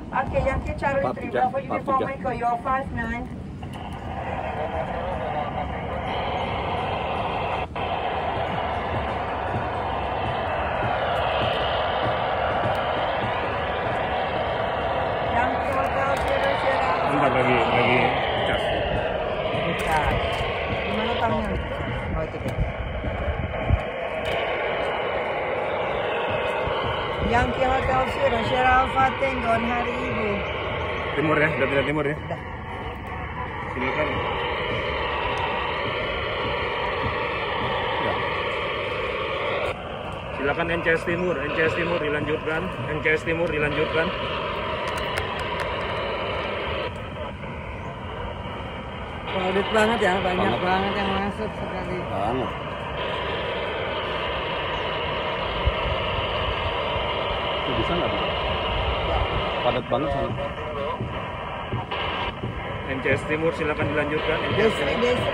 Oke, Yankee Charlie 3 Bravo Uniform Echo, you're 59. Yankee Hotel 00. Bentar lagi cas. Cas. Gimana tahunnya? Oh itu dia. Yankee Hotel 00 Alpha Tango Hari Ibu. Timur ya, udah pindah timur ya. Udah. Silakan. Ya. Silakan NCS Timur dilanjutkan, NCS Timur dilanjutkan. Crowded banget ya, banyak banget yang masuk sekali. Banget. Bisa nggak bisa? Padat banget sana. NCS Timur silakan dilanjutkan. Desri.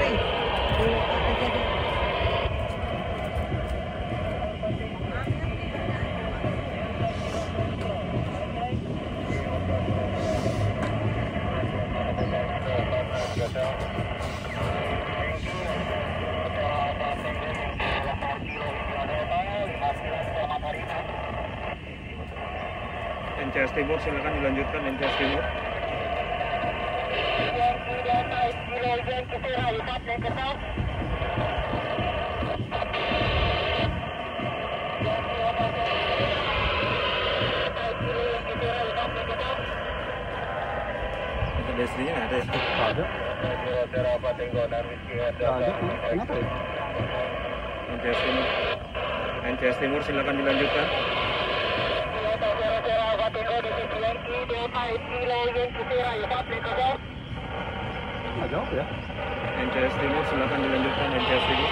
NCS Timur silakan dilanjutkan, NCS Timur. Desrinya nggak ada ya? Ada. Ada. Kenapa ya? NCS Timur silakan dilanjutkan. Nggak jawab ya? NCS Timur silakan dilanjutkan, NCS Timur.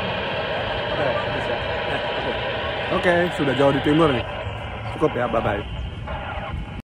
Oke, sudah jauh di timur nih. Cukup ya, bye-bye.